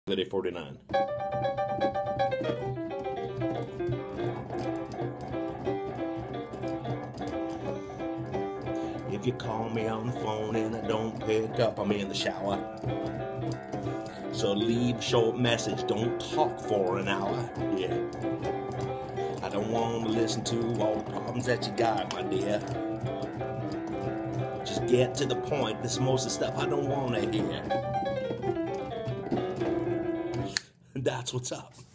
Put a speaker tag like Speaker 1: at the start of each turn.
Speaker 1: Day 49. If you call me on the phone and I don't pick up, I'm in the shower. So leave a short message, don't talk for an hour. Yeah. I don't want to listen to all the problems that you got, my dear. Just get to the point. This is most of the stuff I don't want to hear. That's what's up.